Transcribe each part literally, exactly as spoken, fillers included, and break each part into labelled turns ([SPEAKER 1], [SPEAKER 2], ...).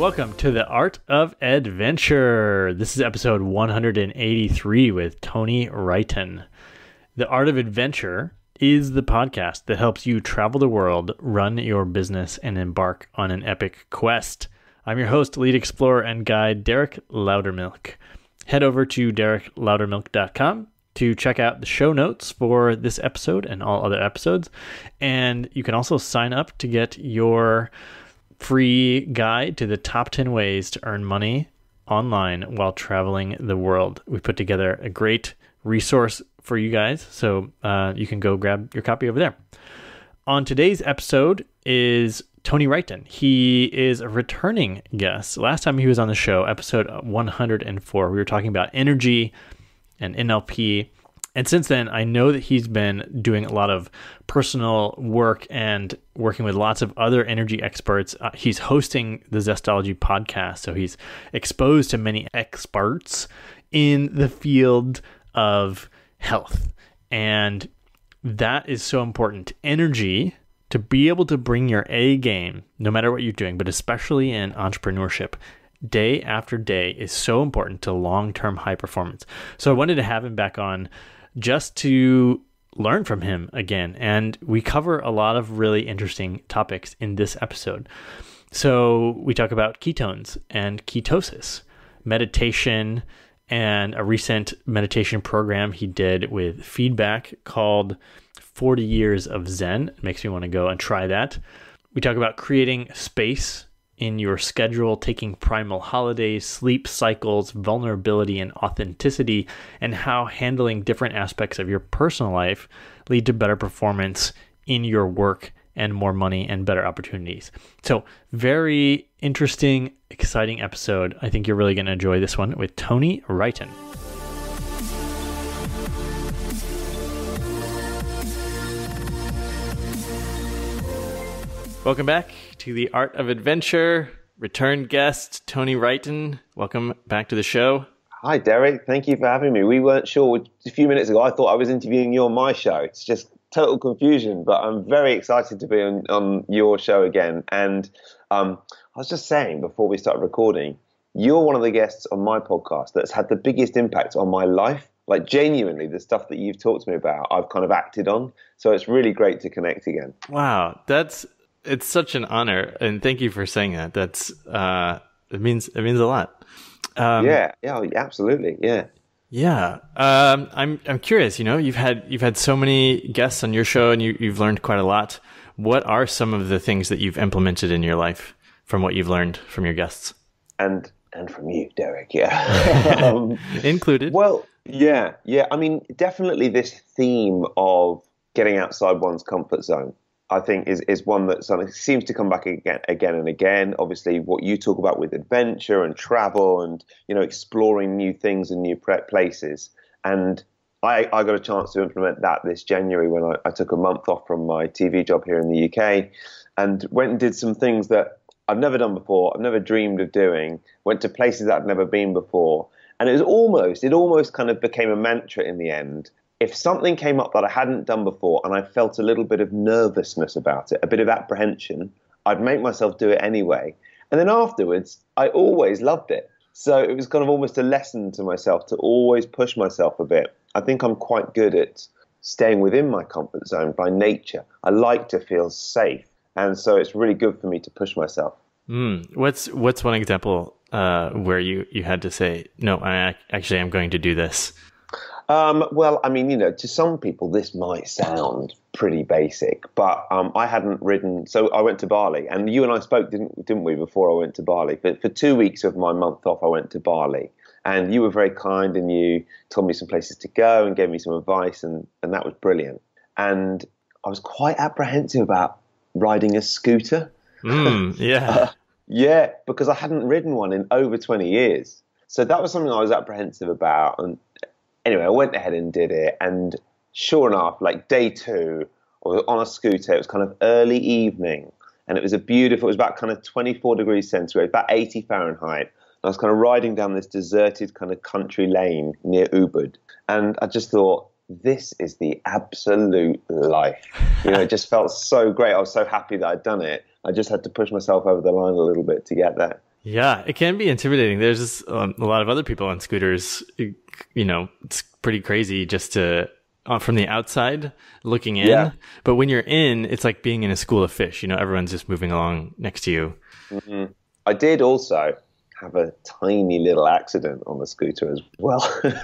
[SPEAKER 1] Welcome to the Art of Adventure. This is episode one hundred eighty-three with Tony Wrighton. The Art of Adventure is the podcast that helps you travel the world, run your business, and embark on an epic quest. I'm your host, lead explorer, and guide, Derek Loudermilk. Head over to derek loudermilk dot com to check out the show notes for this episode and all other episodes. And you can also sign up to get your free guide to the top ten ways to earn money online while traveling the world. We put together a great resource for you guys, so uh, you can go grab your copy over there. On today's episode is Tony Wrighton. He is a returning guest. Last time he was on the show, episode one hundred four, we were talking about energy and N L P. And since then, I know that he's been doing a lot of personal work and working with lots of other energy experts. Uh, he's hosting the Zestology podcast, so he's exposed to many experts in the field of health. And that is so important. Energy, to be able to bring your A game, no matter what you're doing, but especially in entrepreneurship, day after day is so important to long-term high performance. So I wanted to have him back on just to learn from him again. And we cover a lot of really interesting topics in this episode. So we talk about ketones and ketosis, meditation, and a recent meditation program he did with feedback called forty years of Zen. It makes me want to go and try that. We talk about creating space in your schedule, taking primal holidays, sleep cycles, vulnerability, and authenticity, and how handling different aspects of your personal life lead to better performance in your work and more money and better opportunities. So very interesting, exciting episode. I think you're really going to enjoy this one with Tony Wrighton. Welcome back to the Art of Adventure. Return guest, Tony Wrighton. Welcome back to the show.
[SPEAKER 2] Hi, Derek. Thank you for having me. We weren't sure. A few minutes ago, I thought I was interviewing you on my show. It's just total confusion, but I'm very excited to be on, on your show again. And um, I was just saying before we started recording, you're one of the guests on my podcast that's had the biggest impact on my life. Like genuinely, the stuff that you've talked to me about, I've kind of acted on. So it's really great to connect again.
[SPEAKER 1] Wow, that's it's such an honor, and thank you for saying that. That's uh, it means it means a lot. Um,
[SPEAKER 2] yeah, yeah, absolutely, yeah,
[SPEAKER 1] yeah. Um, I'm I'm curious. You know, you've had you've had so many guests on your show, and you you've learned quite a lot. What are some of the things that you've implemented in your life from what you've learned from your guests?
[SPEAKER 2] And and from you, Derek, yeah, um,
[SPEAKER 1] included.
[SPEAKER 2] Well, yeah, yeah. I mean, definitely this theme of getting outside one's comfort zone, I think is, is one that sort of seems to come back again, again and again. Obviously, what you talk about with adventure and travel and, you know, exploring new things and new places. And I, I got a chance to implement that this January when I, I took a month off from my T V job here in the U K and went and did some things that I've never done before. I've never dreamed of doing. Went to places that I'd never been before. And it was almost, it almost kind of became a mantra in the end. If something came up that I hadn't done before and I felt a little bit of nervousness about it, a bit of apprehension, I'd make myself do it anyway. And then afterwards, I always loved it. So it was kind of almost a lesson to myself to always push myself a bit. I think I'm quite good at staying within my comfort zone by nature. I like to feel safe. And so it's really good for me to push myself.
[SPEAKER 1] Mm. What's what's one example uh, where you, you had to say, no, I actually am going to do this?
[SPEAKER 2] Um, well, I mean, you know, to some people, this might sound pretty basic, but um, I hadn't ridden. So I went to Bali, and you and I spoke, didn't didn't we, before I went to Bali? But for two weeks of my month off, I went to Bali, and you were very kind, and you told me some places to go and gave me some advice, and, and that was brilliant. And I was quite apprehensive about riding a scooter.
[SPEAKER 1] Mm, yeah.
[SPEAKER 2] uh, yeah, because I hadn't ridden one in over twenty years. So that was something I was apprehensive about. And anyway, I went ahead and did it, and sure enough, like day two, I was on a scooter. It was kind of early evening, and it was a beautiful, it was about kind of twenty-four degrees centigrade, about eighty Fahrenheit. And I was kind of riding down this deserted kind of country lane near Ubud, and I just thought, this is the absolute life. You know, it just felt so great. I was so happy that I'd done it. I just had to push myself over the line a little bit to get there.
[SPEAKER 1] Yeah, it can be intimidating. There's just, um, a lot of other people on scooters. You know, it's pretty crazy just to uh, from the outside looking in.
[SPEAKER 2] Yeah.
[SPEAKER 1] But when you're in, it's like being in a school of fish. You know, everyone's just moving along next to you.
[SPEAKER 2] Mm-hmm. I did also have a tiny little accident on the scooter as well,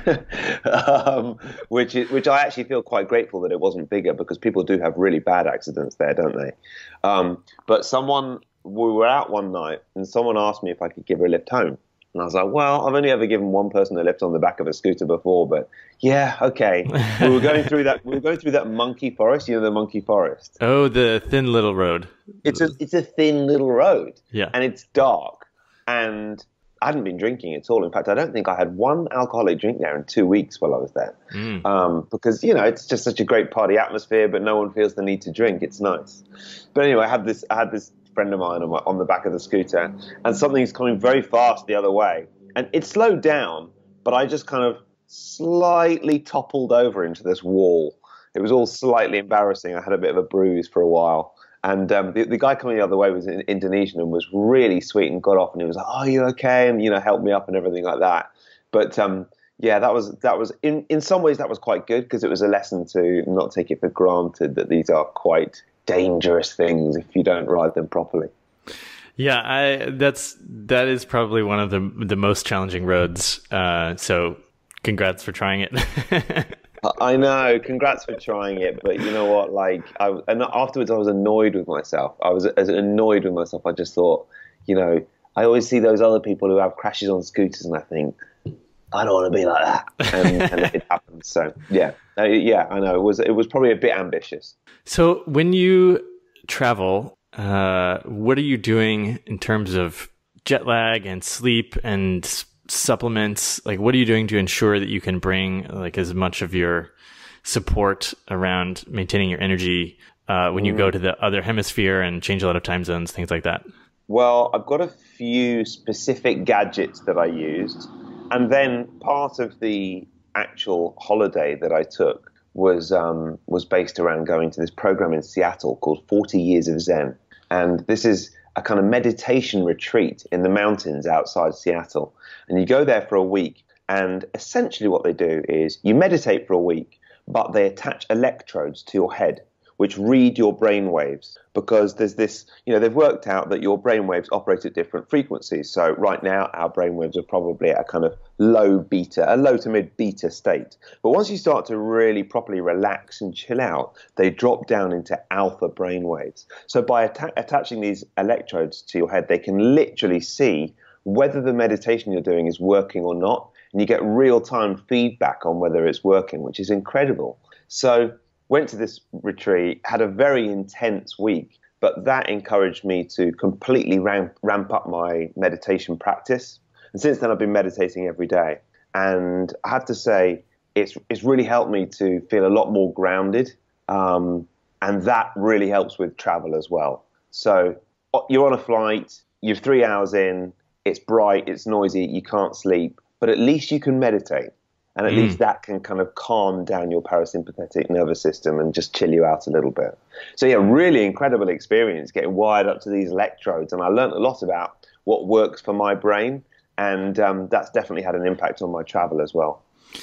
[SPEAKER 2] um, which is, which I actually feel quite grateful that it wasn't bigger, because people do have really bad accidents there, don't they? Um, but someone, we were out one night and someone asked me if I could give her a lift home. And I was like, well, I've only ever given one person a lift on the back of a scooter before, but yeah, okay. We were going through that. We were going through that monkey forest. You know, the monkey forest.
[SPEAKER 1] Oh, the thin little road.
[SPEAKER 2] It's a it's a thin little road.
[SPEAKER 1] Yeah,
[SPEAKER 2] and it's dark. And I hadn't been drinking at all. In fact, I don't think I had one alcoholic drink there in two weeks while I was there, mm. um, because you know it's just such a great party atmosphere, but no one feels the need to drink. It's nice. But anyway, I had this. I had this. friend of mine on, my, on the back of the scooter, and something's coming very fast the other way, and it slowed down, but I just kind of slightly toppled over into this wall. It was all slightly embarrassing. I had a bit of a bruise for a while, and um, the, the guy coming the other way was in Indonesian and was really sweet and got off, and he was like, "Oh, are you okay?" and you know, helped me up and everything like that. But um, yeah, that was that was in in some ways that was quite good, because it was a lesson to not take it for granted that these are quite dangerous things if you don't ride them properly.
[SPEAKER 1] Yeah, I that's that is probably one of the the most challenging roads. Uh, so, congrats for trying it.
[SPEAKER 2] I know, congrats for trying it, but you know what? Like, I and afterwards I was annoyed with myself. I was as annoyed with myself. I just thought, you know, I always see those other people who have crashes on scooters, and I think, I don't want to be like that, and, and it happened. So yeah, uh, yeah, I know it was it was probably a bit ambitious.
[SPEAKER 1] So when you travel, uh, what are you doing in terms of jet lag and sleep and s- supplements? Like, what are you doing to ensure that you can bring like as much of your support around maintaining your energy uh, when you mm. go to the other hemisphere and change a lot of time zones, things like that?
[SPEAKER 2] Well, I've got a few specific gadgets that I used. And then part of the actual holiday that I took was um, was based around going to this program in Seattle called forty Years of Zen. And this is a kind of meditation retreat in the mountains outside Seattle. And you go there for a week. And essentially what they do is you meditate for a week, but they attach electrodes to your head, which read your brain waves, because there's this, you know, they've worked out that your brain waves operate at different frequencies. So right now, our brain waves are probably at a kind of low beta, a low to mid beta state. But once you start to really properly relax and chill out, they drop down into alpha brain waves. So by atta- attaching these electrodes to your head, they can literally see whether the meditation you're doing is working or not. And you get real-time feedback on whether it's working, which is incredible. So went to this retreat, had a very intense week, but that encouraged me to completely ramp, ramp up my meditation practice. And since then, I've been meditating every day. And I have to say, it's it's really helped me to feel a lot more grounded. Um, and that really helps with travel as well. So you're on a flight, you're three hours in, it's bright, it's noisy, you can't sleep, but at least you can meditate. And at mm. least that can kind of calm down your parasympathetic nervous system and just chill you out a little bit. So yeah, really incredible experience getting wired up to these electrodes. And I learned a lot about what works for my brain. And um, that's definitely had an impact on my travel as well.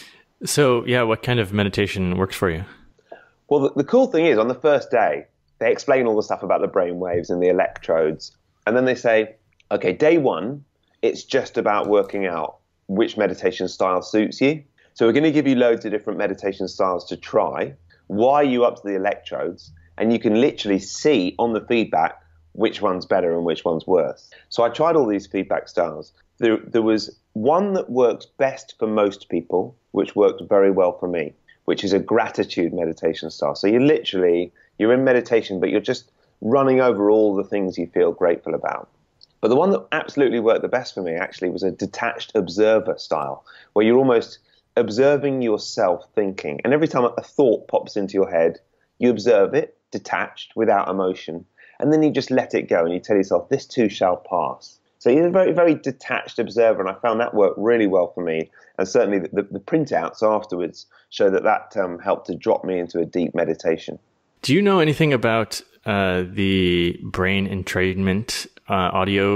[SPEAKER 1] So yeah, what kind of meditation works for you?
[SPEAKER 2] Well, the, the cool thing is on the first day, they explain all the stuff about the brain waves and the electrodes. And then they say, okay, day one, it's just about working out which meditation style suits you. So we're going to give you loads of different meditation styles to try, wire you up to the electrodes, and you can literally see on the feedback which one's better and which one's worse. So I tried all these feedback styles. There, there was one that works best for most people, which worked very well for me, which is a gratitude meditation style. So you literally, you're in meditation, but you're just running over all the things you feel grateful about. But the one that absolutely worked the best for me actually was a detached observer style, where you're almost observing yourself thinking. And every time a thought pops into your head, you observe it, detached, without emotion. And then you just let it go and you tell yourself, this too shall pass. So you're a very, very detached observer. And I found that worked really well for me. And certainly the, the, the printouts afterwards show that that um, helped to drop me into a deep meditation.
[SPEAKER 1] Do you know anything about uh, the brain entrainment uh, audio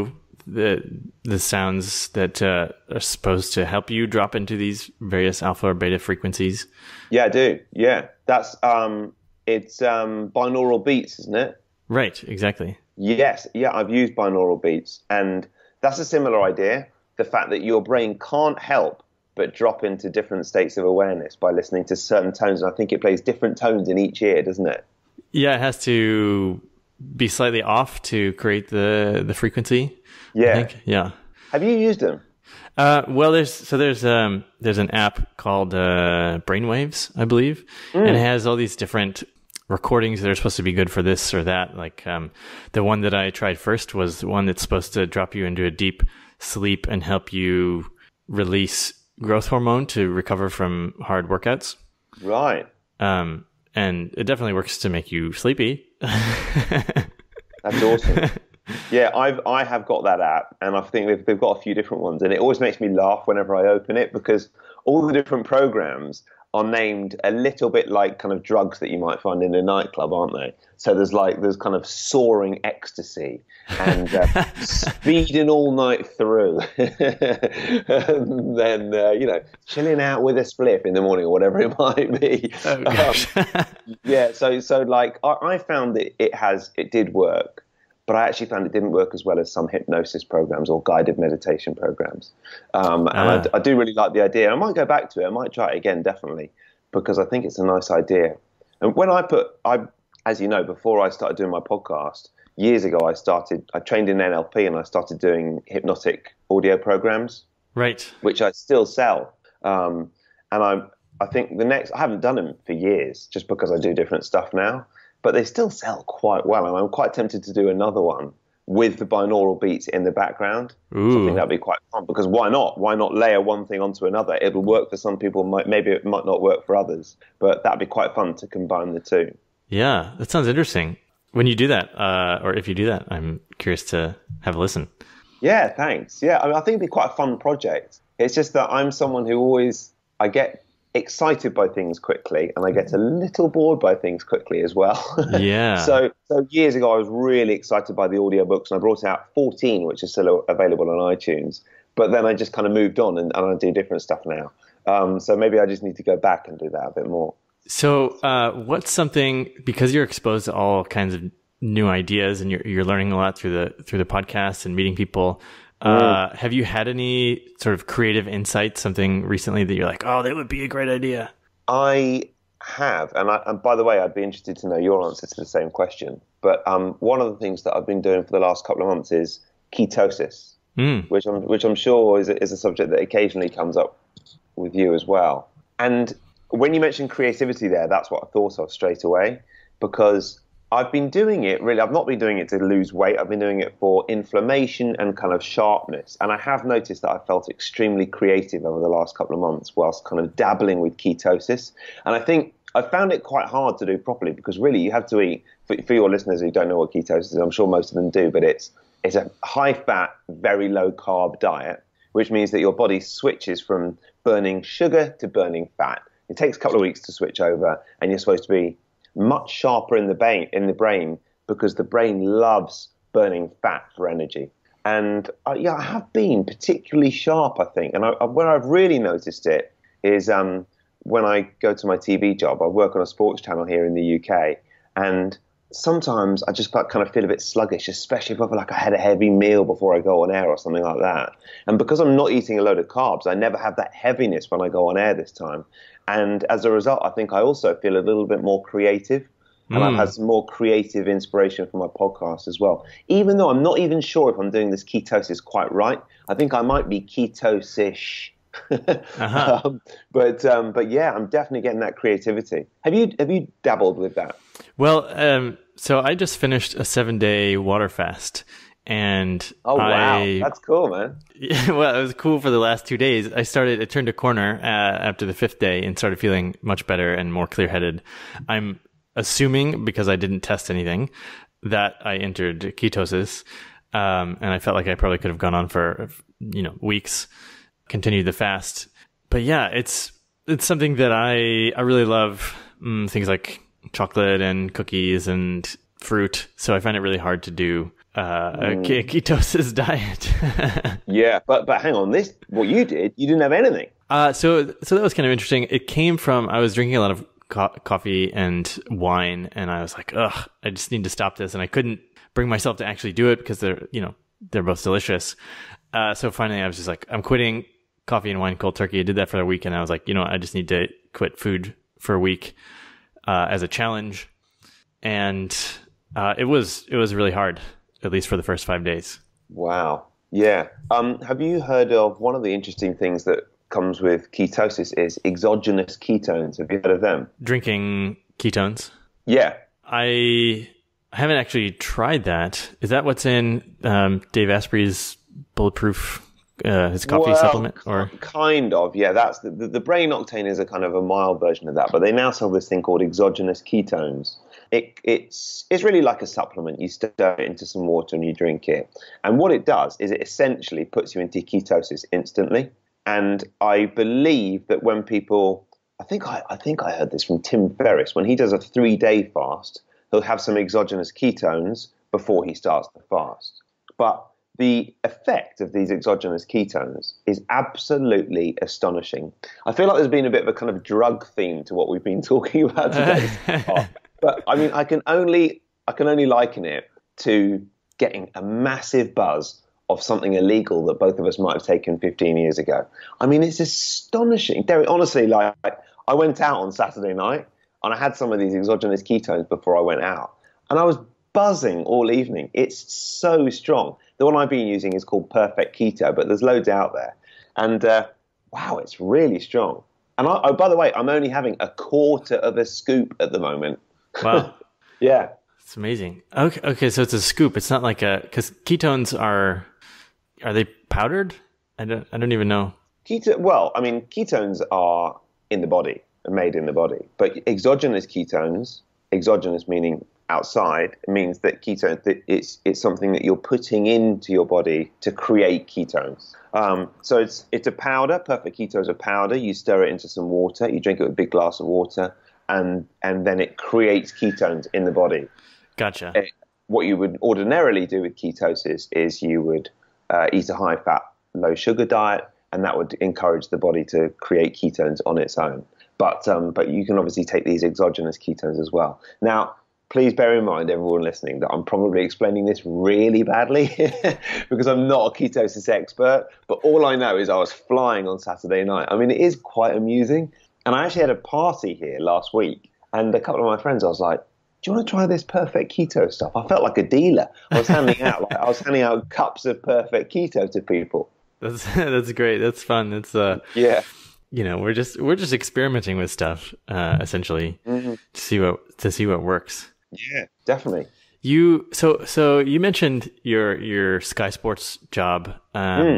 [SPEAKER 1] the the sounds that uh, are supposed to help you drop into these various alpha or beta frequencies?
[SPEAKER 2] Yeah, I do. Yeah, that's um, it's um, binaural beats, isn't it?
[SPEAKER 1] Right, exactly.
[SPEAKER 2] Yes, yeah, I've used binaural beats, and that's a similar idea. The fact that your brain can't help but drop into different states of awareness by listening to certain tones. And I think it plays different tones in each ear, doesn't it?
[SPEAKER 1] Yeah, it has to be slightly off to create the, the frequency.
[SPEAKER 2] Yeah.
[SPEAKER 1] I think. Yeah.
[SPEAKER 2] Have you used them?
[SPEAKER 1] Uh, well, there's so there's um there's an app called uh, Brainwaves, I believe, mm. and it has all these different recordings that are supposed to be good for this or that. Like um, the one that I tried first was the one that's supposed to drop you into a deep sleep and help you release growth hormone to recover from hard workouts.
[SPEAKER 2] Right.
[SPEAKER 1] Um, and it definitely works to make you sleepy.
[SPEAKER 2] That's awesome. Yeah, I've I have got that app, and I think they've, they've got a few different ones, and it always makes me laugh whenever I open it because all the different programs are named a little bit like kind of drugs that you might find in a nightclub, aren't they? So there's like there's kind of soaring ecstasy and uh, speeding all night through, and then uh, you know chilling out with a spliff in the morning or whatever it might be.
[SPEAKER 1] Oh, gosh.
[SPEAKER 2] um, yeah, so so like I, I found that it has it did work. But I actually found it didn't work as well as some hypnosis programs or guided meditation programs. Um, and ah. I, I do really like the idea. I might go back to it. I might try it again, definitely, because I think it's a nice idea. And when I put, I, as you know, before I started doing my podcast, years ago, I started, I trained in N L P and I started doing hypnotic audio programs.
[SPEAKER 1] Right.
[SPEAKER 2] Which I still sell. Um, and I, I think the next, I haven't done them for years just because I do different stuff now. But they still sell quite well, and I'm quite tempted to do another one with the binaural beats in the background.
[SPEAKER 1] Ooh.
[SPEAKER 2] So I think that'd be quite fun, because why not? Why not layer one thing onto another? It'll work for some people, might, maybe it might not work for others, but that'd be quite fun to combine the two.
[SPEAKER 1] Yeah, that sounds interesting. When you do that, uh, or if you do that, I'm curious to have a listen.
[SPEAKER 2] Yeah, thanks. Yeah, I mean, I think it'd be quite a fun project. It's just that I'm someone who always, I get excited by things quickly, and I get a little bored by things quickly as well.
[SPEAKER 1] Yeah.
[SPEAKER 2] so, so years ago, I was really excited by the audiobooks, and I brought out fourteen, which is still available on iTunes. But then I just kind of moved on, and, and I do different stuff now. Um, so maybe I just need to go back and do that a bit more.
[SPEAKER 1] So, uh, what's something, because you're exposed to all kinds of new ideas, and you're you're learning a lot through the through the podcast and meeting people. Uh, have you had any sort of creative insights, something recently that you're like, oh, that would be a great idea?
[SPEAKER 2] I have. And, I, and by the way, I'd be interested to know your answer to the same question. But um, one of the things that I've been doing for the last couple of months is ketosis, mm. which, I'm, which I'm sure is a, is a subject that occasionally comes up with you as well. And when you mentioned creativity there, that's what I thought of straight away, because I've been doing it, really, I've not been doing it to lose weight. I've been doing it for inflammation and kind of sharpness. And I have noticed that I felt extremely creative over the last couple of months whilst kind of dabbling with ketosis. And I think I found it quite hard to do properly, because really you have to eat, for, for your listeners who don't know what ketosis is, I'm sure most of them do, but it's it's a high-fat, very low-carb diet, which means that your body switches from burning sugar to burning fat. It takes a couple of weeks to switch over, and you're supposed to be much sharper in the brain, in the brain, because the brain loves burning fat for energy. And uh, yeah, I have been particularly sharp, I think. And I, I, where I've really noticed it is um, when I go to my T V job. I work on a sports channel here in the U K, and sometimes I just kind of feel a bit sluggish, especially if I feel like I had a heavy meal before I go on air or something like that. And because I'm not eating a load of carbs, I never have that heaviness when I go on air this time. And as a result, I think I also feel a little bit more creative. And mm. I've had some more creative inspiration for my podcast as well. Even though I'm not even sure if I'm doing this ketosis quite right. I think I might be ketosish. uh-huh. um, but um, but yeah, I'm definitely getting that creativity. Have you have you dabbled with that?
[SPEAKER 1] Well, um, so I just finished a seven day water fast. And
[SPEAKER 2] oh wow,
[SPEAKER 1] I,
[SPEAKER 2] that's cool, man.
[SPEAKER 1] Yeah, well, it was cool for the last two days. I started, it turned a corner uh, after the fifth day and started feeling much better and more clear headed. I'm assuming, because I didn't test anything, that I entered ketosis. Um, and I felt like I probably could have gone on for, you know, weeks, continued the fast. But yeah, it's, it's something that I, I really love. Mm, things like chocolate and cookies and fruit. So I find it really hard to do uh, a ke- ketosis diet.
[SPEAKER 2] Yeah, but but hang on, this what you did, you didn't have anything.
[SPEAKER 1] Uh, so so that was kind of interesting. It came from I was drinking a lot of co- coffee and wine, and I was like, ugh, I just need to stop this, and I couldn't bring myself to actually do it because they're you know they're both delicious. Uh, so finally, I was just like, I'm quitting coffee and wine cold turkey. I did that for a week, and I was like, you know, I just need to quit food for a week uh, as a challenge, and uh, it was it was really hard, at least for the first five days.
[SPEAKER 2] Wow. Yeah. Um, have you heard of one of the interesting things that comes with ketosis is exogenous ketones? Have you heard of them?
[SPEAKER 1] Drinking ketones?
[SPEAKER 2] Yeah.
[SPEAKER 1] I haven't actually tried that. Is that what's in um, Dave Asprey's Bulletproof, uh, his coffee
[SPEAKER 2] well,
[SPEAKER 1] supplement? Or
[SPEAKER 2] kind of, yeah. That's the, the, the brain octane is a kind of a mild version of that, but they now sell this thing called exogenous ketones. It, it's it's really like a supplement. You stir it into some water and you drink it. And what it does is it essentially puts you into ketosis instantly. And I believe that when people, I think I, I think I heard this from Tim Ferriss, when he does a three-day fast, he'll have some exogenous ketones before he starts the fast. But the effect of these exogenous ketones is absolutely astonishing. I feel like there's been a bit of a kind of drug theme to what we've been talking about today. But I mean, I can only I can only liken it to getting a massive buzz of something illegal that both of us might have taken fifteen years ago. I mean, it's astonishing. Derek, honestly, like I went out on Saturday night and I had some of these exogenous ketones before I went out, and I was buzzing all evening. It's so strong. The one I've been using is called Perfect Keto, but there's loads out there. And uh, wow, it's really strong. And I, oh, by the way, I'm only having a quarter of a scoop at the moment.
[SPEAKER 1] wow.
[SPEAKER 2] Yeah.
[SPEAKER 1] It's amazing. Okay, okay, so it's a scoop. It's not like a, because ketones are, are they powdered? I don't, I don't even know.
[SPEAKER 2] Keto, well, I mean, ketones are in the body, are made in the body. But exogenous ketones, exogenous meaning outside, means that ketones, that it's it's something that you're putting into your body to create ketones. Um, so it's it's a powder. Perfect Keto is a powder. You stir it into some water. You drink it with a big glass of water, and and then it creates ketones in the body.
[SPEAKER 1] Gotcha.
[SPEAKER 2] It, what you would ordinarily do with ketosis is you would uh, eat a high-fat, low-sugar diet, and that would encourage the body to create ketones on its own. But um, but you can obviously take these exogenous ketones as well. Now, please bear in mind, everyone listening, that I'm probably explaining this really badly because I'm not a ketosis expert. But all I know is I was flying on Saturday night. I mean, it is quite amusing. And I actually had a party here last week, and a couple of my friends, I was like, do you want to try this Perfect Keto stuff? I felt like a dealer. I was handing out like I was handing out cups of Perfect Keto to people.
[SPEAKER 1] That's that's great. That's fun. It's uh
[SPEAKER 2] yeah.
[SPEAKER 1] You know, we're just we're just experimenting with stuff, uh, essentially, mm-hmm. to see what to see what works.
[SPEAKER 2] Yeah, definitely.
[SPEAKER 1] You so so you mentioned your your Sky Sports job, um, mm.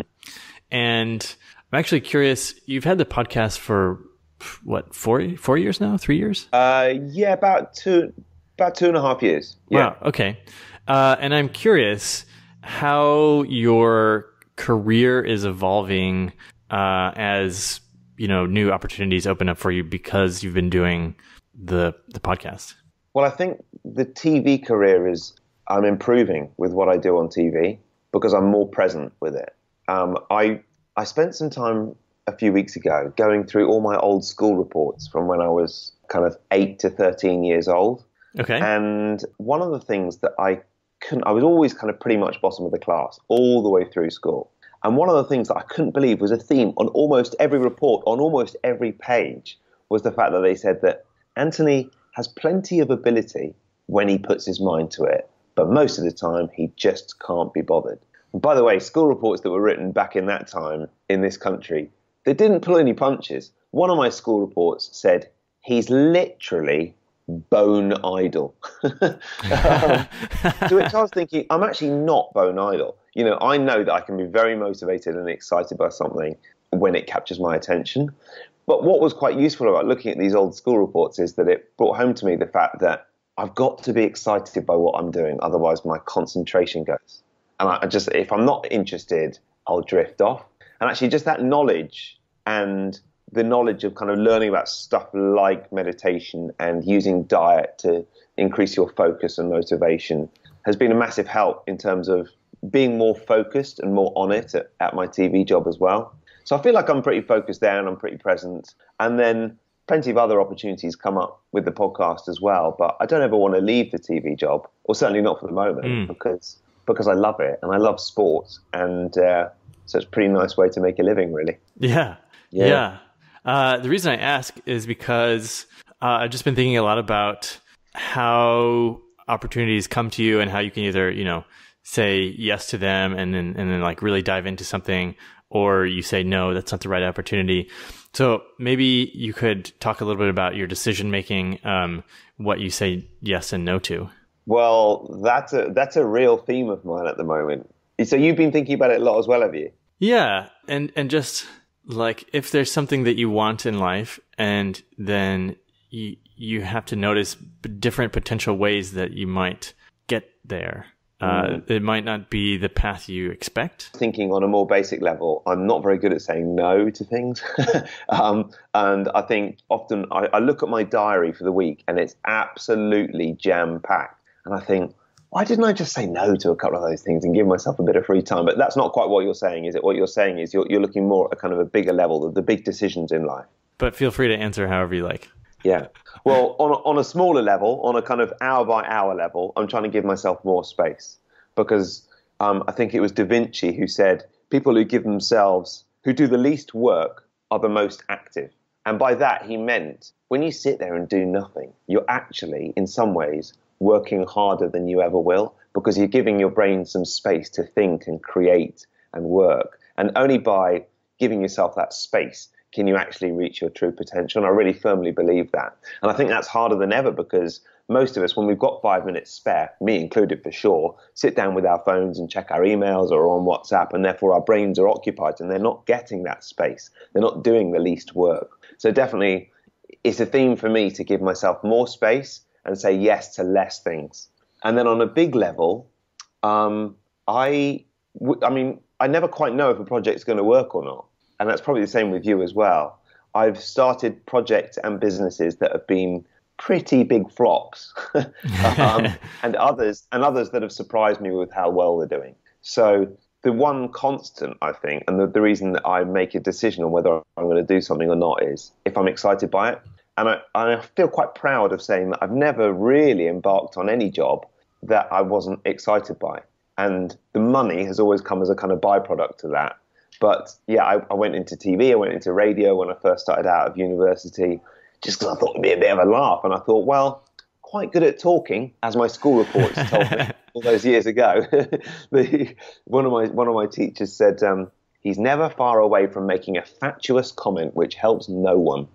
[SPEAKER 1] and I'm actually curious. You've had the podcast for what four four years now? Three years?
[SPEAKER 2] Uh, yeah, about two about two and a half years. Yeah.
[SPEAKER 1] Wow. Okay. Uh, and I'm curious how your career is evolving uh, as you know new opportunities open up for you because you've been doing the the podcast.
[SPEAKER 2] Well, I think the T V career is, I'm improving with what I do on T V because I'm more present with it. Um, I I spent some time a few weeks ago going through all my old school reports from when I was kind of eight to thirteen years old.
[SPEAKER 1] Okay.
[SPEAKER 2] And one of the things that I couldn't, I was always kind of pretty much bottom of the class all the way through school. And one of the things that I couldn't believe was a theme on almost every report, on almost every page, was the fact that they said that Anthony has plenty of ability when he puts his mind to it, but most of the time he just can't be bothered. And by the way, school reports that were written back in that time in this country, they didn't pull any punches. One of my school reports said, he's literally bone idle. um, to which I was thinking, I'm actually not bone idle. You know, I know that I can be very motivated and excited by something when it captures my attention. But what was quite useful about looking at these old school reports is that it brought home to me the fact that I've got to be excited by what I'm doing, otherwise my concentration goes. And I just, if I'm not interested, I'll drift off. And actually just that knowledge and the knowledge of kind of learning about stuff like meditation and using diet to increase your focus and motivation has been a massive help in terms of being more focused and more on it at, at my T V job as well. So I feel like I'm pretty focused there and I'm pretty present. And then plenty of other opportunities come up with the podcast as well. But I don't ever want to leave the T V job, or certainly not for the moment, mm. because because I love it and I love sports. And uh, so it's a pretty nice way to make a living, really.
[SPEAKER 1] Yeah. Yeah. yeah. Uh, the reason I ask is because uh, I've just been thinking a lot about how opportunities come to you and how you can either, you know, say yes to them and then, and then like really dive into something, or you say, no, that's not the right opportunity. So maybe you could talk a little bit about your decision making, um, what you say yes and no to.
[SPEAKER 2] Well, that's a, that's a real theme of mine at the moment. So you've been thinking about it a lot as well, have you?
[SPEAKER 1] Yeah. And, and just like, if there's something that you want in life and then you, you have to notice different potential ways that you might get there. Uh, mm. It might not be the path you expect.
[SPEAKER 2] Thinking on a more basic level, I'm not very good at saying no to things. um, and I think often I, I look at my diary for the week and it's absolutely jam-packed. And I think, why didn't I just say no to a couple of those things and give myself a bit of free time? But that's not quite what you're saying, is it? What you're saying is you're, you're looking more at kind of a bigger level, the, the big decisions in life.
[SPEAKER 1] But feel free to answer however you like.
[SPEAKER 2] Yeah. Well, on a, on a smaller level, on a kind of hour by hour level, I'm trying to give myself more space because um, I think it was Da Vinci who said people who give themselves, who do the least work are the most active. And by that, he meant when you sit there and do nothing, you're actually, in some ways, working harder than you ever will because you're giving your brain some space to think and create and work. And only by giving yourself that space can you actually reach your true potential? And I really firmly believe that. And I think that's harder than ever because most of us, when we've got five minutes spare, me included for sure, sit down with our phones and check our emails or on WhatsApp, and therefore our brains are occupied and they're not getting that space. They're not doing the least work. So definitely it's a theme for me to give myself more space and say yes to less things. And then on a big level, um, I, w- I mean, I never quite know if a project's going to work or not. And that's probably the same with you as well. I've started projects and businesses that have been pretty big flops, um, and others and others that have surprised me with how well they're doing. So the one constant, I think, and the, the reason that I make a decision on whether I'm going to do something or not is if I'm excited by it. And I, I feel quite proud of saying that I've never really embarked on any job that I wasn't excited by. And the money has always come as a kind of byproduct to that. But yeah, I, I went into T V, I went into radio when I first started out of university, just because I thought it'd be a bit of a laugh. And I thought, well, quite good at talking, as my school reports told me all those years ago. the, one of my one of my teachers said, um, he's never far away from making a fatuous comment which helps no one.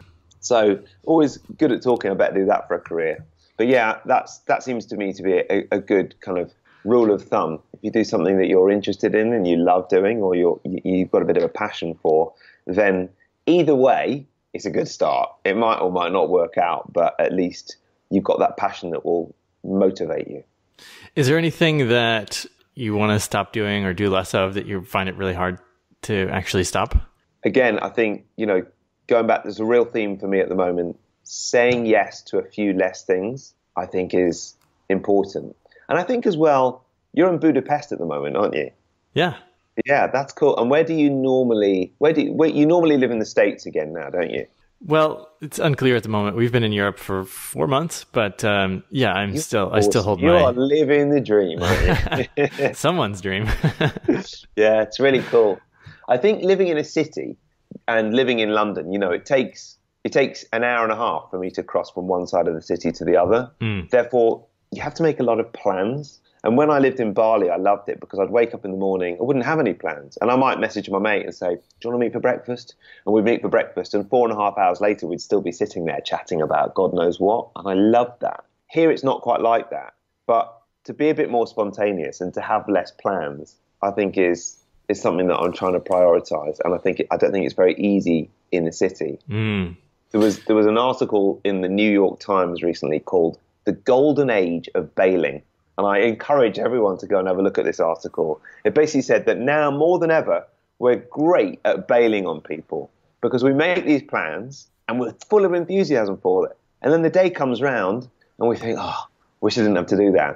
[SPEAKER 2] So always good at talking. I better do that for a career. But yeah, that's that seems to me to be a, a good kind of rule of thumb. If you do something that you're interested in and you love doing, or you're, you've got a bit of a passion for, then either way, it's a good start. It might or might not work out, but at least you've got that passion that will motivate you.
[SPEAKER 1] Is there anything that you want to stop doing or do less of that you find it really hard to actually stop?
[SPEAKER 2] Again, I think, you know, going back, there's a real theme for me at the moment. Saying yes to a few less things, I think, is important. And I think as well, you're in Budapest at the moment, aren't you?
[SPEAKER 1] Yeah.
[SPEAKER 2] Yeah, that's cool. And where do you normally, where do you, where, you normally live in the States again now, don't you?
[SPEAKER 1] Well, it's unclear at the moment. We've been in Europe for four months, but um, yeah, I'm
[SPEAKER 2] You're
[SPEAKER 1] still, I still hold
[SPEAKER 2] you
[SPEAKER 1] my...
[SPEAKER 2] You are living the dream, aren't you?
[SPEAKER 1] Someone's dream.
[SPEAKER 2] Yeah, it's really cool. I think living in a city and living in London, you know, it takes, it takes an hour and a half for me to cross from one side of the city to the other. Mm. Therefore, you have to make a lot of plans. And when I lived in Bali, I loved it because I'd wake up in the morning, I wouldn't have any plans. And I might message my mate and say, do you want to meet for breakfast? And we'd meet for breakfast. And four and a half hours later, we'd still be sitting there chatting about God knows what. And I loved that. Here, it's not quite like that. But to be a bit more spontaneous and to have less plans, I think is is something that I'm trying to prioritize. And I think it, I don't think it's very easy in the city. Mm. There was there was an article in the New York Times recently called The Golden Age of Bailing. And I encourage everyone to go and have a look at this article. It basically said that now more than ever, we're great at bailing on people because we make these plans and we're full of enthusiasm for it. And then the day comes round and we think, oh, wish I didn't have to do that.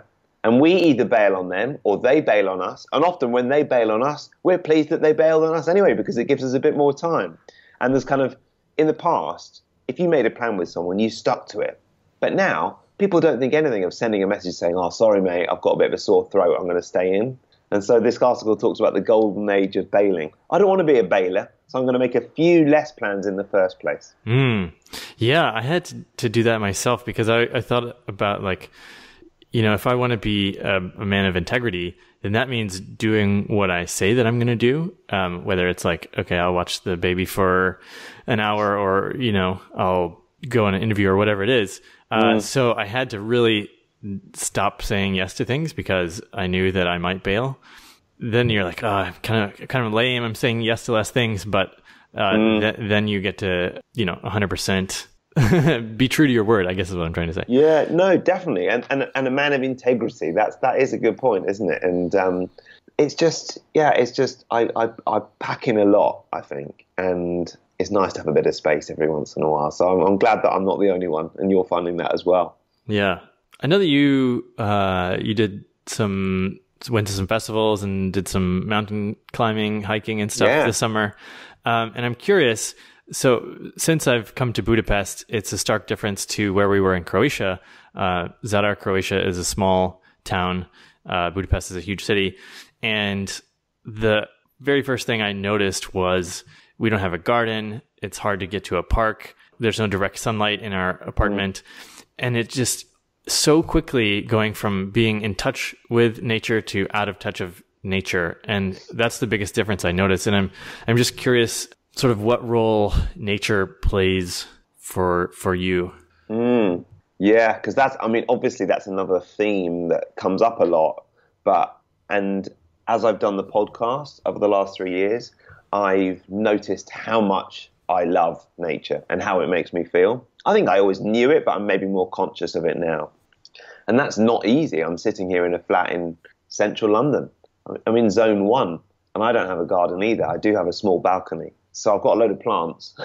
[SPEAKER 2] And we either bail on them or they bail on us. And often when they bail on us, we're pleased that they bailed on us anyway, because it gives us a bit more time. And there's kind of, in the past, if you made a plan with someone, you stuck to it. But now, people don't think anything of sending a message saying, oh, sorry, mate, I've got a bit of a sore throat, I'm going to stay in. And so this article talks about the golden age of bailing. I don't want to be a bailer, so I'm going to make a few less plans in the first place.
[SPEAKER 1] Mm. Yeah, I had to, to do that myself, because I, I thought about, like, you know, if I want to be a, a man of integrity, then that means doing what I say that I'm going to do. Um, whether it's like, okay, I'll watch the baby for an hour, or, you know, I'll go on an interview or whatever it is. Uh, mm. So I had to really stop saying yes to things because I knew that I might bail. Then you're like, oh, I'm kind of, kind of lame. I'm saying yes to less things, but uh, mm. th- then you get to, you know, one hundred percent be true to your word, I guess is what I'm trying to say.
[SPEAKER 2] Yeah, no, definitely. And, and, and a man of integrity, that's, that is a good point, isn't it? And um, it's just, yeah, it's just, I, I, I pack in a lot, I think. And it's nice to have a bit of space every once in a while. So I'm, I'm glad that I'm not the only one, and you're finding that as well.
[SPEAKER 1] Yeah. I know that you, uh, you did some, went to some festivals and did some mountain climbing, hiking and stuff yeah. this summer. Um, and I'm curious, so since I've come to Budapest, it's a stark difference to where we were in Croatia. Uh, Zadar, Croatia is a small town. Uh, Budapest is a huge city. And the very first thing I noticed was we don't have a garden. It's hard to get to a park. There's no direct sunlight in our apartment. Mm. And it just so quickly going from being in touch with nature to out of touch of nature. And that's the biggest difference I noticed. And I'm, I'm just curious sort of what role nature plays for, for you.
[SPEAKER 2] Mm. Yeah. Cause that's, I mean, obviously that's another theme that comes up a lot, but, and as I've done the podcast over the last three years, I've noticed how much I love nature and how it makes me feel. I think I always knew it, but I'm maybe more conscious of it now. And that's not easy. I'm sitting here in a flat in central London. I'm in zone one, and I don't have a garden either. I do have a small balcony. So I've got a load of plants.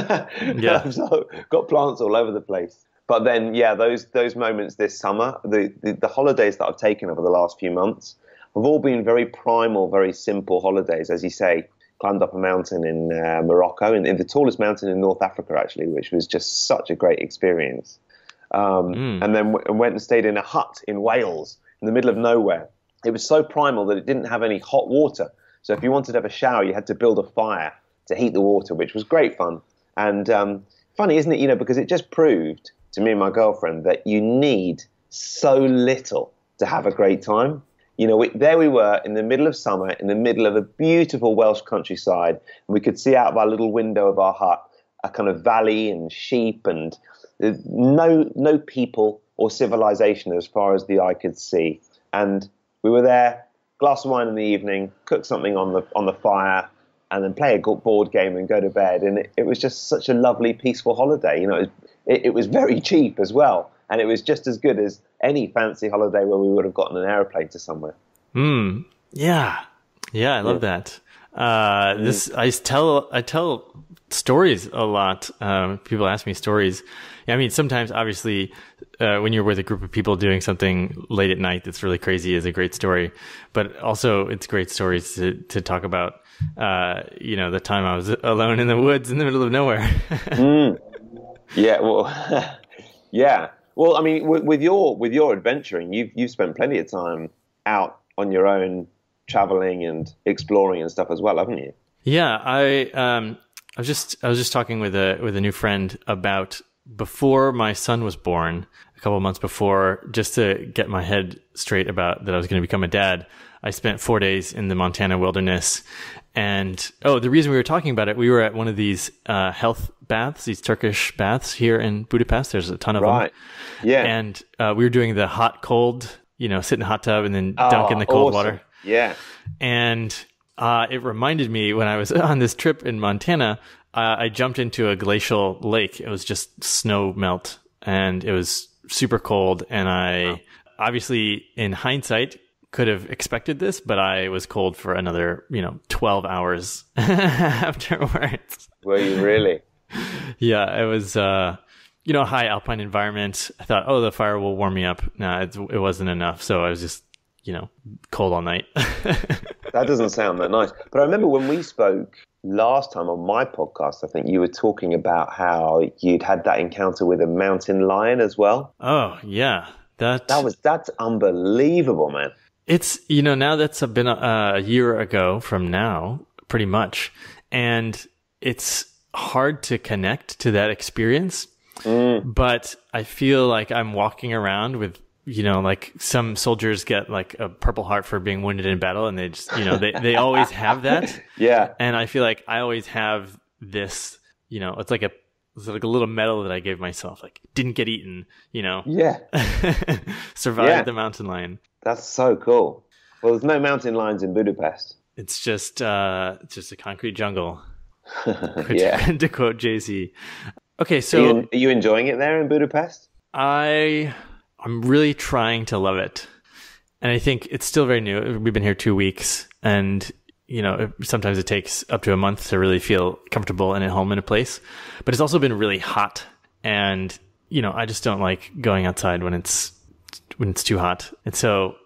[SPEAKER 2] Yeah. So got plants all over the place. But then, yeah, those those moments this summer, the, the, the holidays that I've taken over the last few months have all been very primal, very simple holidays. As you say, climbed up a mountain in uh, Morocco, in, in the tallest mountain in North Africa, actually, which was just such a great experience. Um, mm. And then w- went and stayed in a hut in Wales, in the middle of nowhere. It was so primal that it didn't have any hot water. So if you wanted to have a shower, you had to build a fire to heat the water, which was great fun. And um, funny, isn't it? You know, because it just proved to me and my girlfriend that you need so little to have a great time. You know, we, there we were in the middle of summer, in the middle of a beautiful Welsh countryside, and we could see out of our little window of our hut a kind of valley and sheep and no no people or civilization as far as the eye could see. And we were there, glass of wine in the evening, cook something on the on the fire, and then play a board game and go to bed. And it, it was just such a lovely, peaceful holiday. You know, it, it, it was very cheap as well. And it was just as good as any fancy holiday where we would have gotten an airplane to somewhere.
[SPEAKER 1] Mm. Yeah. Yeah, I love yeah. that. Uh, mm. This I tell I tell stories a lot. Um, people ask me stories. I mean, sometimes, obviously, uh, when you're with a group of people doing something late at night that's really crazy is a great story. But also, it's great stories to, to talk about, uh, you know, the time I was alone in the woods in the middle of nowhere.
[SPEAKER 2] mm. Yeah, well, yeah. Well, I mean, with, with your with your adventuring, you've you've spent plenty of time out on your own, traveling and exploring and stuff as well, haven't you?
[SPEAKER 1] Yeah, I um, I was just I was just talking with a with a new friend about before my son was born, a couple of months before, just to get my head straight about that I was going to become a dad. I spent four days in the Montana wilderness. And, oh, the reason we were talking about it, we were at one of these uh, health baths, these Turkish baths here in Budapest. There's a ton of
[SPEAKER 2] right.
[SPEAKER 1] them.
[SPEAKER 2] Yeah.
[SPEAKER 1] And uh, we were doing the hot, cold, you know, sit in a hot tub and then oh, dunk in the cold
[SPEAKER 2] awesome.
[SPEAKER 1] water.
[SPEAKER 2] Yeah.
[SPEAKER 1] And uh, it reminded me when I was on this trip in Montana, uh, I jumped into a glacial lake. It was just snow melt and it was super cold. And I, wow. obviously, in hindsight, could have expected this, but I was cold for another, you know, twelve hours afterwards.
[SPEAKER 2] Were you really?
[SPEAKER 1] Yeah, it was, uh, you know, high alpine environment. I thought, oh, the fire will warm me up. No, it, it wasn't enough. So I was just, you know, cold all night.
[SPEAKER 2] That doesn't sound that nice. But I remember when we spoke last time on my podcast, I think you were talking about how you'd had that encounter with a mountain lion as well.
[SPEAKER 1] Oh, yeah. That,
[SPEAKER 2] that was, that's unbelievable, man.
[SPEAKER 1] It's, you know, now that's been a, a year ago from now, pretty much. And it's hard to connect to that experience. Mm. But I feel like I'm walking around with, you know, like some soldiers get like a Purple Heart for being wounded in battle, and they just, you know, they, they always have that.
[SPEAKER 2] Yeah. And
[SPEAKER 1] I feel like I always have this, you know, it's like a, it's like a little medal that I gave myself, like didn't get eaten, you know.
[SPEAKER 2] Yeah.
[SPEAKER 1] Survived
[SPEAKER 2] yeah.
[SPEAKER 1] the mountain lion.
[SPEAKER 2] That's so cool. Well, there's no mountain lions in Budapest.
[SPEAKER 1] It's just, uh, it's just a concrete jungle.
[SPEAKER 2] Yeah.
[SPEAKER 1] To quote Jay-Z. Okay, so
[SPEAKER 2] are you, are you enjoying it there in Budapest?
[SPEAKER 1] I, I'm really trying to love it, and I think it's still very new. We've been here two weeks, and you know, sometimes it takes up to a month to really feel comfortable and at home in a place. But it's also been really hot, and you know, I just don't like going outside when it's when it's too hot, and so.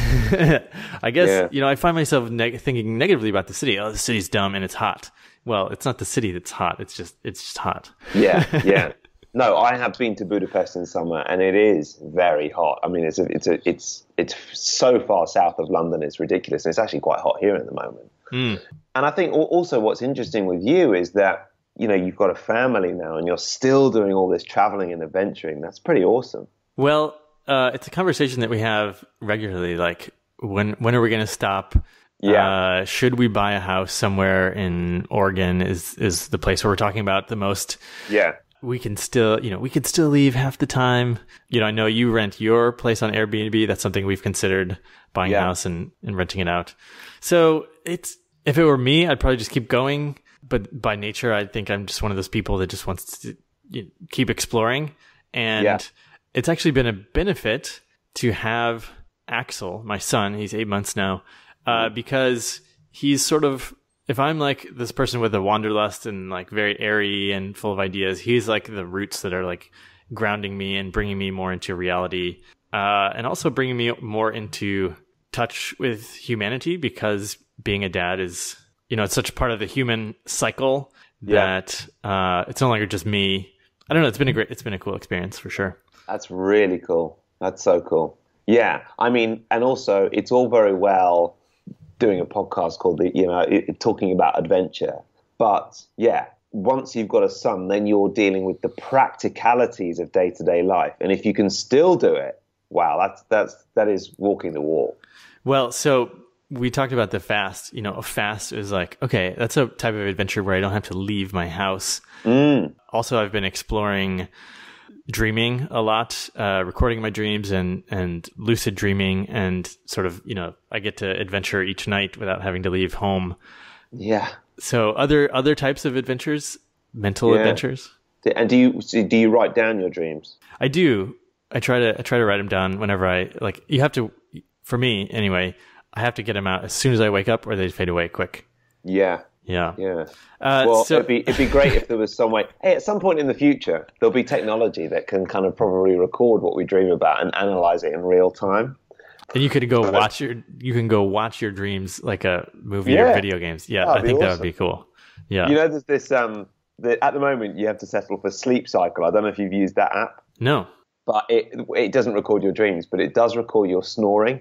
[SPEAKER 1] I guess, yeah. you know, I find myself neg- thinking negatively about the city. Oh, the city's dumb and it's hot. Well, it's not the city that's hot. It's just, it's just hot.
[SPEAKER 2] Yeah, yeah. No, I have been to Budapest in summer, and it is very hot. I mean, it's a, it's a, it's it's so far south of London, it's ridiculous. And it's actually quite hot here at the moment. Mm. And I think also what's interesting with you is that, you know, you've got a family now, and you're still doing all this traveling and adventuring. That's pretty awesome.
[SPEAKER 1] Well, uh, it's a conversation that we have regularly. Like, when when are we going to stop? Yeah. Uh, should we buy a house somewhere in Oregon is, is the place where we're talking about the most.
[SPEAKER 2] Yeah.
[SPEAKER 1] We can still, you know, we could still leave half the time. You know, I know you rent your place on Airbnb. That's something we've considered, buying yeah. a house and, and renting it out. So it's, if it were me, I'd probably just keep going. But by nature, I think I'm just one of those people that just wants to you know, keep exploring. And yeah. it's actually been a benefit to have Axel, my son, he's eight months now, Uh, because he's sort of, if I'm like this person with a wanderlust and like very airy and full of ideas, he's like the roots that are like grounding me and bringing me more into reality, uh, and also bringing me more into touch with humanity, because being a dad is, you know, it's such a part of the human cycle that yeah. uh, it's no longer just me. I don't know. It's been a great, it's been a cool experience for sure.
[SPEAKER 2] That's really cool. That's so cool. Yeah. I mean, and also it's all very well doing a podcast called the, you know, it, talking about adventure. But yeah, once you've got a son, then you're dealing with the practicalities of day-to-day life. And if you can still do it, wow, that's, that's, that is walking the walk.
[SPEAKER 1] Well, so we talked about the fast, you know, a fast is like, okay, that's a type of adventure where I don't have to leave my house. Mm. Also, I've been exploring dreaming a lot, uh, recording my dreams and, and lucid dreaming, and sort of, you know, I get to adventure each night without having to leave home.
[SPEAKER 2] Yeah.
[SPEAKER 1] So other, other types of adventures, mental yeah. adventures.
[SPEAKER 2] And do you, do you write down your dreams?
[SPEAKER 1] I do. I try to, I try to write them down whenever I, like, you have to, for me anyway, I have to get them out as soon as I wake up or they fade away quick.
[SPEAKER 2] Yeah.
[SPEAKER 1] Yeah.
[SPEAKER 2] Yeah.
[SPEAKER 1] Uh,
[SPEAKER 2] well,
[SPEAKER 1] so,
[SPEAKER 2] it'd be it'd be great if there was some way. Hey, at some point in the future, there'll be technology that can kind of probably record what we dream about and analyze it in real time.
[SPEAKER 1] And you could go so watch your you can go watch your dreams like a movie yeah. or video games. Yeah, I think awesome. That would be cool. Yeah.
[SPEAKER 2] You know, there's this um the, at the moment you have to settle for Sleep Cycle. I don't know if you've used that app.
[SPEAKER 1] No.
[SPEAKER 2] But it it doesn't record your dreams, but it does record your snoring.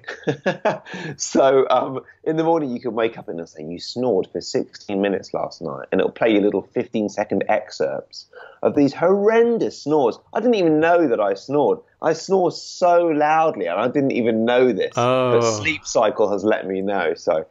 [SPEAKER 2] So um, in the morning you can wake up and it'll say, you snored for sixteen minutes last night. And it'll play you little fifteen second excerpts of these horrendous snores. I didn't even know that I snored. I snore so loudly and I didn't even know this.
[SPEAKER 1] Oh.
[SPEAKER 2] But Sleep Cycle has let me know. So.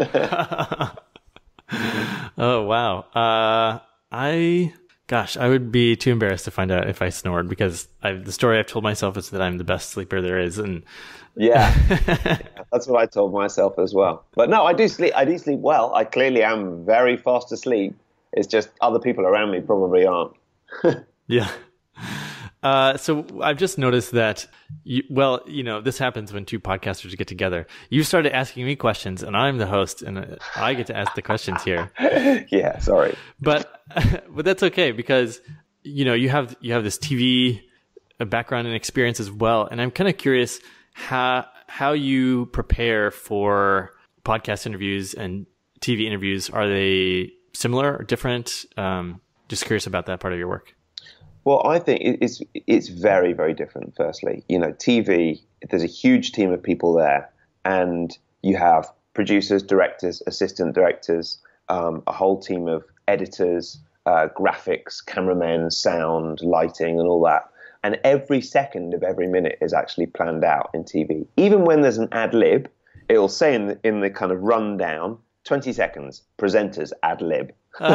[SPEAKER 1] Oh, wow. Uh, I... Gosh, I would be too embarrassed to find out if I snored, because I've, the story I've told myself is that I'm the best sleeper there is. And
[SPEAKER 2] yeah, yeah, that's what I told myself as well. But no, I do sleep. I do sleep well. I clearly am very fast asleep. It's just other people around me probably aren't.
[SPEAKER 1] Yeah. Uh, so I've just noticed that, you, well, you know, this happens when two podcasters get together. You started asking me questions, and I'm the host, and I get to ask the questions here.
[SPEAKER 2] Yeah, sorry.
[SPEAKER 1] But but that's okay, because you know, you have you have this T V background and experience as well, and I'm kind of curious how how you prepare for podcast interviews and T V interviews. Are they similar or different? Um, just curious about that part of your work.
[SPEAKER 2] Well, I think it's it's very, very different. Firstly, you know, T V, there's a huge team of people there, and you have producers, directors, assistant directors, um, a whole team of editors, uh, graphics, cameramen, sound, lighting, and all that. And every second of every minute is actually planned out in T V. Even when there's an ad lib, it'll say in the, in the kind of rundown, twenty seconds, presenters ad lib.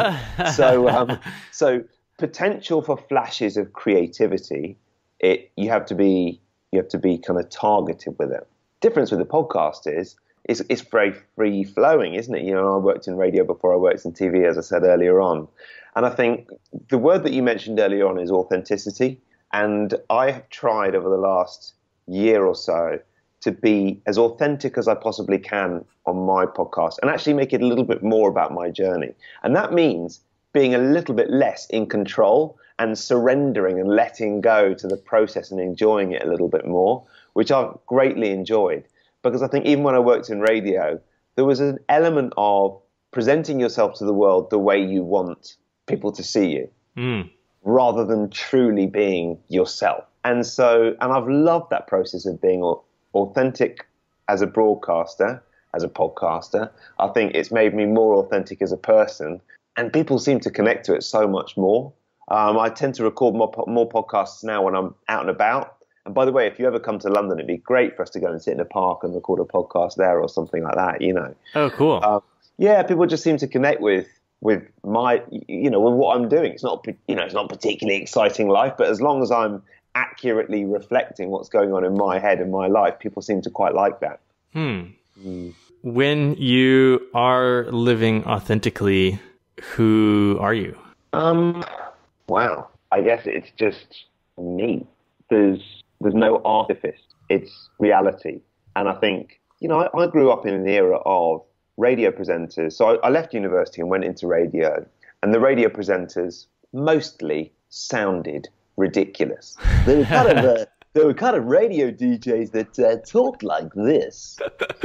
[SPEAKER 2] so, um, so potential for flashes of creativity, it you have to be you have to be kind of targeted with it. Difference with the podcast is it's, it's very free flowing, isn't it? You know, I worked in radio before I worked in T V, as I said earlier on, and I think the word that you mentioned earlier on is authenticity. And I have tried over the last year or so to be as authentic as I possibly can on my podcast and actually make it a little bit more about my journey. And that means being a little bit less in control and surrendering and letting go to the process and enjoying it a little bit more, which I've greatly enjoyed. Because I think even when I worked in radio, there was an element of presenting yourself to the world the way you want people to see you. Mm. Rather than truly being yourself. And so, and I've loved that process of being authentic as a broadcaster, as a podcaster. I think it's made me more authentic as a person, and people seem to connect to it so much more. Um, I tend to record more, more podcasts now when I'm out and about. And by the way, if you ever come to London, it'd be great for us to go and sit in a park and record a podcast there or something like that, you know.
[SPEAKER 1] Oh, cool.
[SPEAKER 2] Um, yeah, people just seem to connect with with my, you know, with what I'm doing. It's not, you know, it's not particularly exciting life, but as long as I'm accurately reflecting what's going on in my head and my life, people seem to quite like that.
[SPEAKER 1] Hmm. Mm. When you are living authentically, who are you?
[SPEAKER 2] Um, wow. I guess it's just me. There's, there's no artifice. It's reality. And I think, you know, I, I grew up in an era of radio presenters. So I, I left university and went into radio, and the radio presenters mostly sounded ridiculous. They were kind of uh, they were kind of radio D Js that uh, talked like this.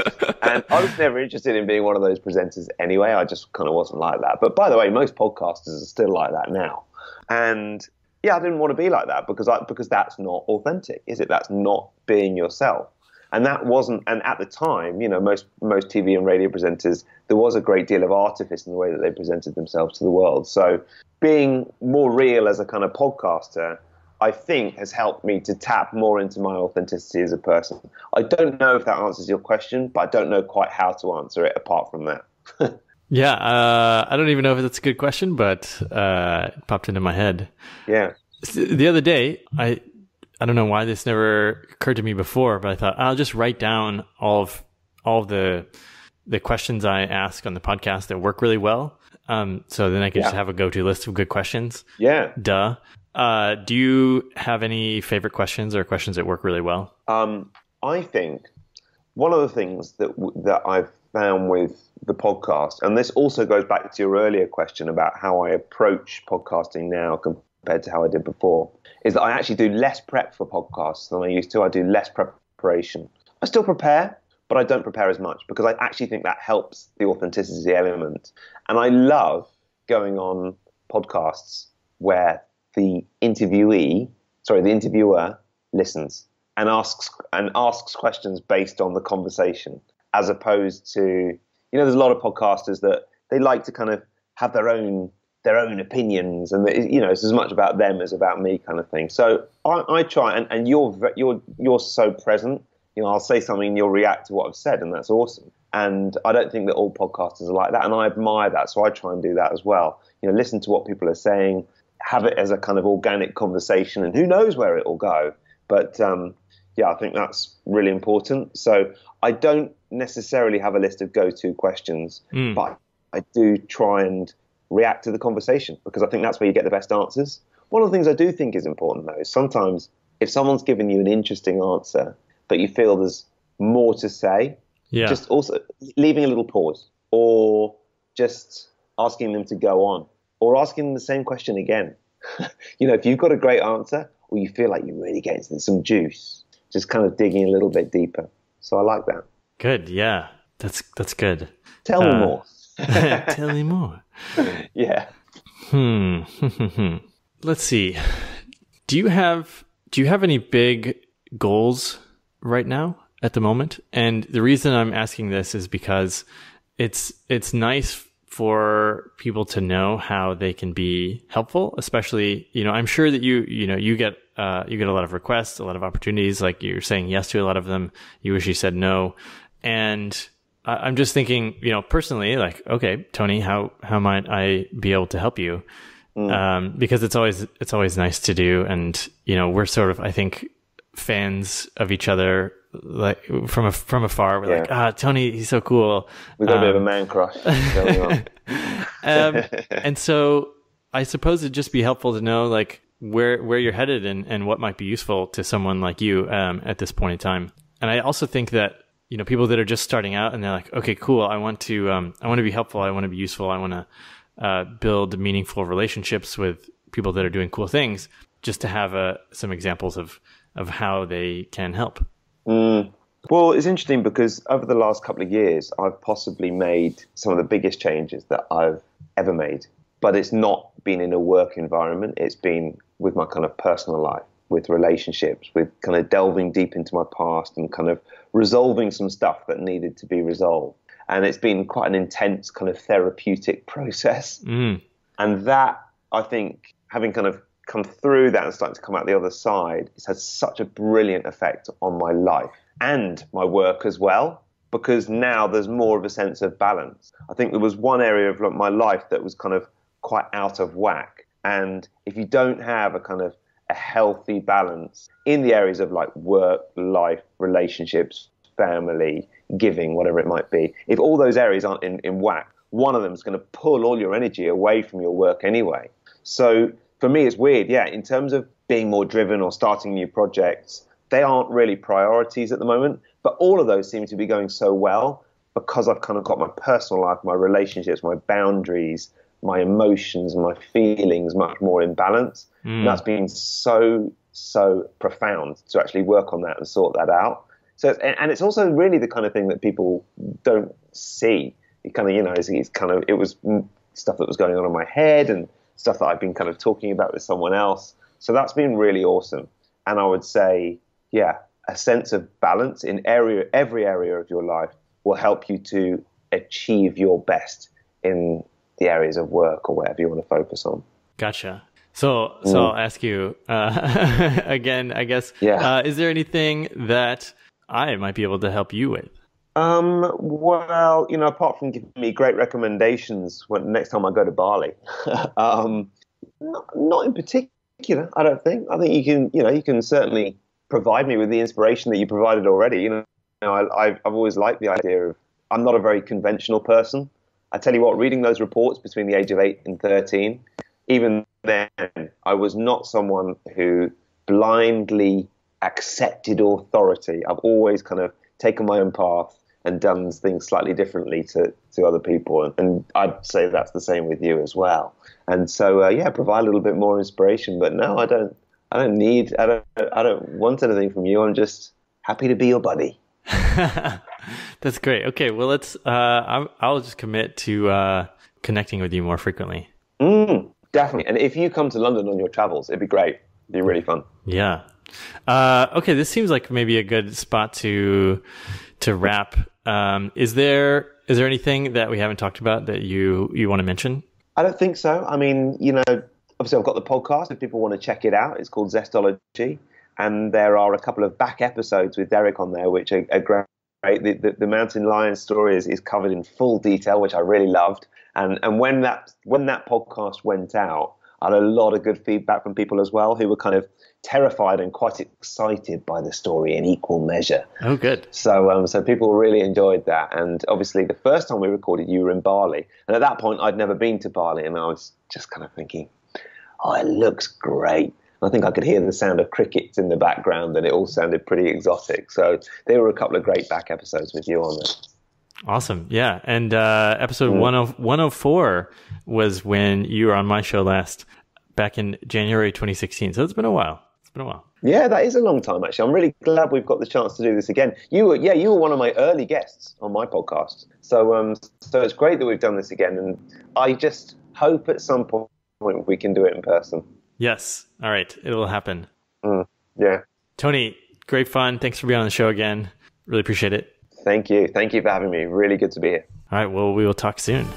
[SPEAKER 2] And I was never interested in being one of those presenters anyway. I just kind of wasn't like that. But by the way, most podcasters are still like that now. And yeah, I didn't want to be like that because I because that's not authentic, is it? That's not being yourself. And that wasn't, and at the time, you know, most most T V and radio presenters, there was a great deal of artifice in the way that they presented themselves to the world. So being more real as a kind of podcaster, I think has helped me to tap more into my authenticity as a person. I don't know if that answers your question, but I don't know quite how to answer it apart from that.
[SPEAKER 1] yeah, uh, I don't even know if that's a good question, but uh, it popped into my head.
[SPEAKER 2] Yeah.
[SPEAKER 1] The other day, I... I don't know why this never occurred to me before, but I thought I'll just write down all of all of the the questions I ask on the podcast that work really well. Um, so then I can yeah. just have a go-to list of good questions.
[SPEAKER 2] Yeah.
[SPEAKER 1] Duh. Uh, do you have any favorite questions or questions that work really well?
[SPEAKER 2] Um, I think one of the things that that I've found with the podcast, and this also goes back to your earlier question about how I approach podcasting now compared to how I did before, is that I actually do less prep for podcasts than I used to. I do less preparation. I still prepare, but I don't prepare as much because I actually think that helps the authenticity element. And I love going on podcasts where the interviewee, sorry, the interviewer listens and asks and asks questions based on the conversation, as opposed to, you know, there's a lot of podcasters that they like to kind of have their own their own opinions, and you know, it's as much about them as about me, kind of thing. So I, I try, and, and you're you're you're so present. You know, I'll say something, and you'll react to what I've said, and that's awesome. And I don't think that all podcasters are like that, and I admire that. So I try and do that as well. You know, listen to what people are saying, have it as a kind of organic conversation, and who knows where it will go. But um, yeah, I think that's really important. So I don't necessarily have a list of go-to questions, mm. but I do try and react to the conversation, because I think that's where you get the best answers. One of the things I do think is important, though, is sometimes if someone's given you an interesting answer, but you feel there's more to say, yeah. just also leaving a little pause, or just asking them to go on, or asking them the same question again. you know, if you've got a great answer or you feel like you really get into some juice, just kind of digging a little bit deeper. So I like that.
[SPEAKER 1] Good. Yeah, that's that's good.
[SPEAKER 2] Tell me
[SPEAKER 1] Uh,
[SPEAKER 2] more.
[SPEAKER 1] Tell me more.
[SPEAKER 2] Yeah.
[SPEAKER 1] Hmm. Let's see. Do you have do you have any big goals right now at the moment? And the reason I'm asking this is because it's it's nice for people to know how they can be helpful, especially, you know, I'm sure that you, you know, you get, uh, you get a lot of requests, a lot of opportunities, like you're saying yes to a lot of them. You wish you said no. And I, I'm just thinking, you know, personally, like, okay, Tony, how, how might I be able to help you? Mm. Um, because it's always, it's always nice to do. And, you know, we're sort of, I think, fans of each other, like from a, from afar. We're yeah. like, ah, Tony, he's so cool.
[SPEAKER 2] We've got um, a bit of a man crush going on.
[SPEAKER 1] um, and so I suppose it'd just be helpful to know like where, where you're headed and, and what might be useful to someone like you, um, at this point in time. And I also think that, you know, people that are just starting out and they're like, okay, cool. I want to, um, I want to be helpful. I want to be useful. I want to, uh, build meaningful relationships with people that are doing cool things, just to have, uh, some examples of, of how they can help.
[SPEAKER 2] Mm. Well, it's interesting because over the last couple of years, I've possibly made some of the biggest changes that I've ever made. But it's not been in a work environment. It's been with my kind of personal life, with relationships, with kind of delving deep into my past and kind of resolving some stuff that needed to be resolved. And it's been quite an intense kind of therapeutic process.
[SPEAKER 1] Mm.
[SPEAKER 2] And that, I think, having kind of come through that and starting to come out the other side, it's had such a brilliant effect on my life and my work as well, because now there's more of a sense of balance. I think there was one area of my life that was kind of quite out of whack. And if you don't have a kind of a healthy balance in the areas of like work, life, relationships, family, giving, whatever it might be, if all those areas aren't in, in whack, one of them is going to pull all your energy away from your work anyway. So for me, it's weird. Yeah, in terms of being more driven or starting new projects, they aren't really priorities at the moment. But all of those seem to be going so well because I've kind of got my personal life, my relationships, my boundaries, my emotions, my feelings much more in balance. Mm. And that's been so, so profound to actually work on that and sort that out. So, and it's also really the kind of thing that people don't see. It kind of, you know, it's, it's kind of, it was stuff that was going on in my head and stuff that I've been kind of talking about with someone else. So that's been really awesome. And I would say, yeah, a sense of balance in area, every area of your life will help you to achieve your best in the areas of work or whatever you want to focus on.
[SPEAKER 1] Gotcha. So, so mm. I'll ask you uh, again, I guess,
[SPEAKER 2] yeah.
[SPEAKER 1] uh, is there anything that I might be able to help you with?
[SPEAKER 2] Um, well, you know, apart from giving me great recommendations when next time I go to Bali, um, not, not in particular, I don't think. I think you can, you know, you can certainly provide me with the inspiration that you provided already. You know, you know I, I've always liked the idea of, I'm not a very conventional person. I tell you what, reading those reports between the age of eight and thirteen, even then, I was not someone who blindly accepted authority. I've always kind of taken my own path and done things slightly differently to, to other people. And, and I'd say that's the same with you as well. And so, uh, yeah, provide a little bit more inspiration. But no, I don't, I don't need, I don't, I don't want anything from you. I'm just happy to be your buddy.
[SPEAKER 1] That's great. Okay. Well, let's, uh, I'll, I'll just commit to, uh, connecting with you more frequently.
[SPEAKER 2] Mm, definitely. And if you come to London on your travels, it'd be great. It'd be really fun.
[SPEAKER 1] Yeah. Uh, okay. This seems like maybe a good spot to, to wrap. Um, is there, is there anything that we haven't talked about that you, you want to mention?
[SPEAKER 2] I don't think so. I mean, you know, obviously I've got the podcast. If people want to check it out, it's called Zestology. And there are a couple of back episodes with Derek on there, which are, are great. The, the, the mountain lion story is, is covered in full detail, which I really loved. And and when that when that podcast went out, I had a lot of good feedback from people as well who were kind of terrified and quite excited by the story in equal measure.
[SPEAKER 1] Oh, good.
[SPEAKER 2] So um, so people really enjoyed that. And obviously the first time we recorded, you were in Bali. And at that point, I'd never been to Bali. And I was just kind of thinking, oh, it looks great. I think I could hear the sound of crickets in the background and it all sounded pretty exotic. So there were a couple of great back episodes with you on there.
[SPEAKER 1] Awesome. Yeah. And uh, episode mm. one oh four was when you were on my show last. back in January twenty sixteen. So it's been a while. It's been a while.
[SPEAKER 2] Yeah, that is a long time, actually. I'm really glad we've got the chance to do this again. You were, yeah, you were one of my early guests on my podcast. So, um, so it's great that we've done this again. And I just hope at some point we can do it in person.
[SPEAKER 1] Yes. All right. It will happen.
[SPEAKER 2] Mm, yeah.
[SPEAKER 1] Tony, great fun. Thanks for being on the show again. Really appreciate it.
[SPEAKER 2] Thank you. Thank you for having me. Really good to be here.
[SPEAKER 1] All right. Well, we will talk soon.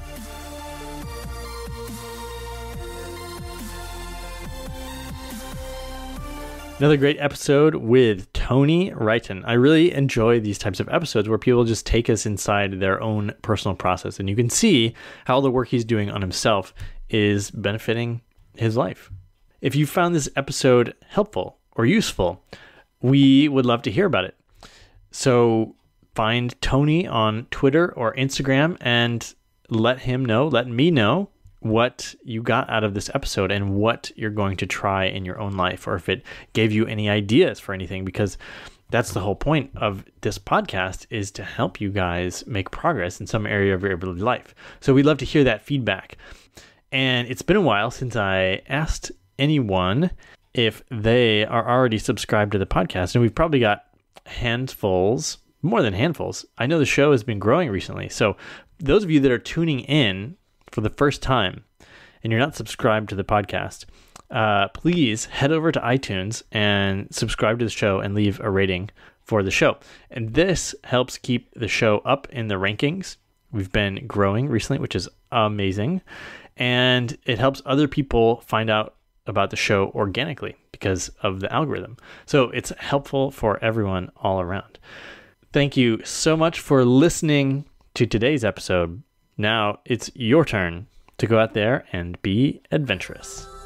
[SPEAKER 1] Another great episode with Tony Wrighton. I really enjoy these types of episodes where people just take us inside their own personal process, and you can see how the work he's doing on himself is benefiting his life. If you found this episode helpful or useful, we would love to hear about it. So find Tony on Twitter or Instagram and let him know, let me know what you got out of this episode and what you're going to try in your own life, or if it gave you any ideas for anything, because that's the whole point of this podcast, is to help you guys make progress in some area of your everyday life. So we'd love to hear that feedback. And it's been a while since I asked anyone if they are already subscribed to the podcast, and we've probably got handfuls, more than handfuls. I know the show has been growing recently. So those of you that are tuning in for the first time and you're not subscribed to the podcast, uh, please head over to iTunes and subscribe to the show and leave a rating for the show. And this helps keep the show up in the rankings. We've been growing recently, which is amazing. And it helps other people find out about the show organically because of the algorithm. So it's helpful for everyone all around. Thank you so much for listening to today's episode. Now it's your turn to go out there and be adventurous.